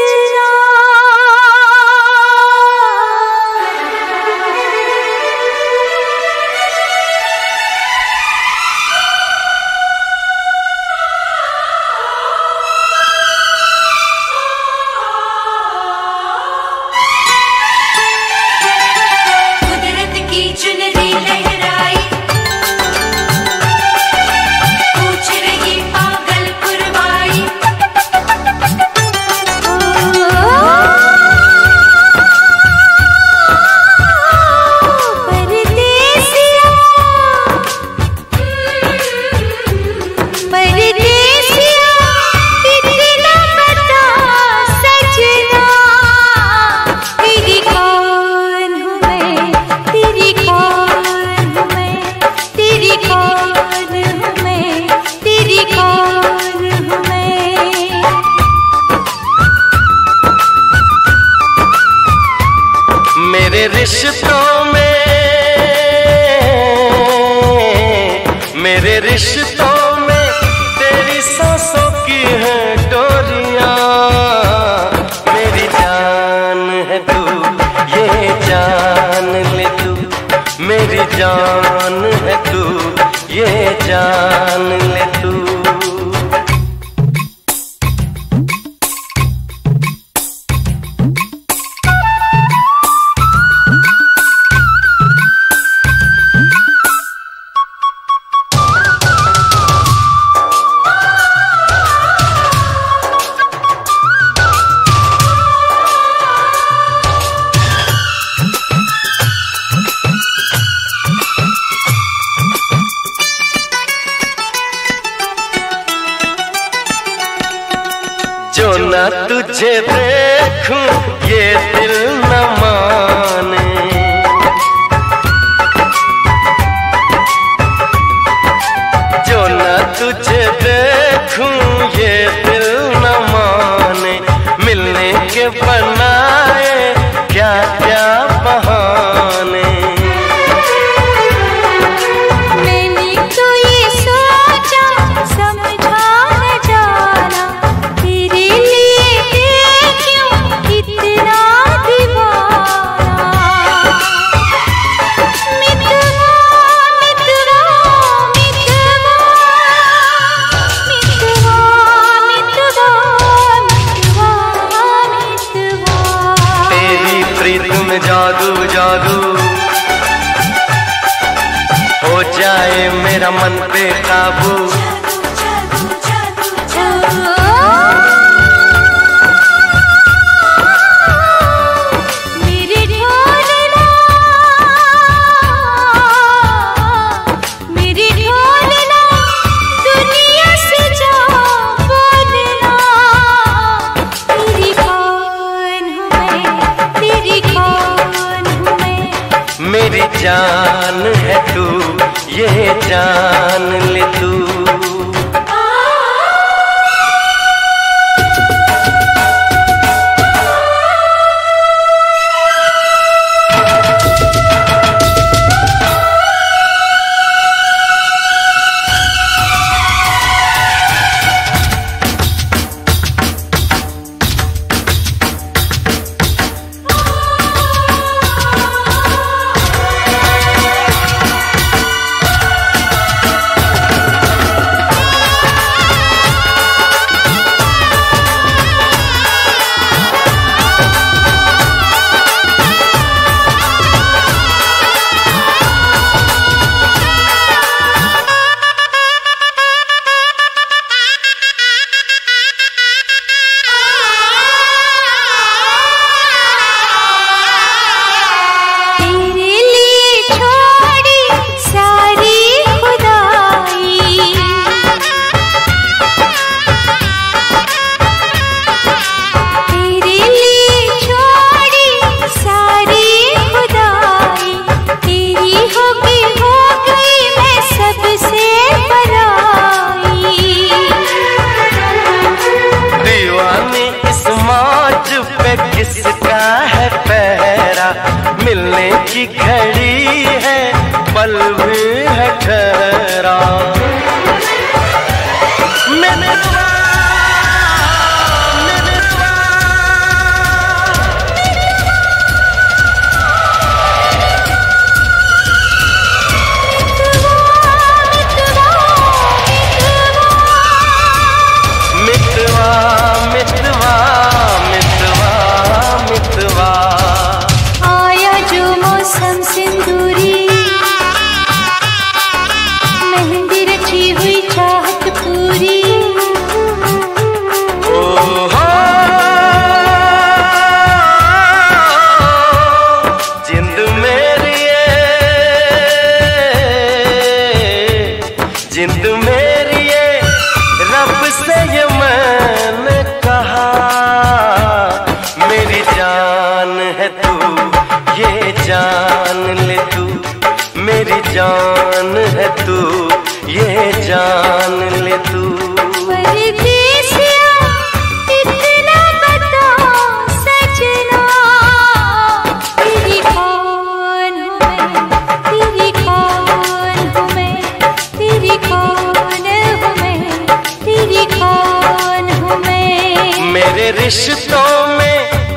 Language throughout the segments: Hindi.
सजना। कुदरत की चुनरी लहराई, पूछ रही पागल पुरवाई। परदेसिया परदेसिया इतना बता सजना, तेरी कौन हूँ मैं, तेरी कौन हूँ मैं, तेरी कौन हूँ मैं, तेरी कौन हूँ मैं। मेरे रिश्तों में, मेरे रिश्तों में तेरी सांसों की है डोरियां। मेरी जान है तू, ये जान ले तू। मेरी जान है तू, ये जान ले तू। जो न तुझे देखूं ये दिल न माने, जो न तुझे देखूं ये दिल न माने। मिलने के बनाए क्या क्या बहाने। मैंने तो ये सोचा समझा न जाना, तेरे लिए क्यों इतना दीवाना। मितवा मितवा मितवा मितवा मितवा मितवा मितवा। तेरी प्रीत में जादू जादू हो जाए मेरा मन पे काबू। मेरे ढोलना मेरे ढोलना दुनिया से जा बोलना, तेरी कौन हूँ मैं, तेरी कौन हूँ मैं। मेरी जान है तू, ये जान ले तू।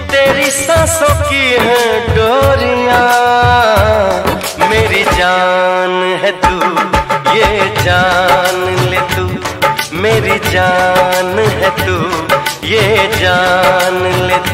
तेरी सांसों की है डोरियां, मेरी जान है तू, ये जान ले तू, मेरी जान है तू, ये जान ले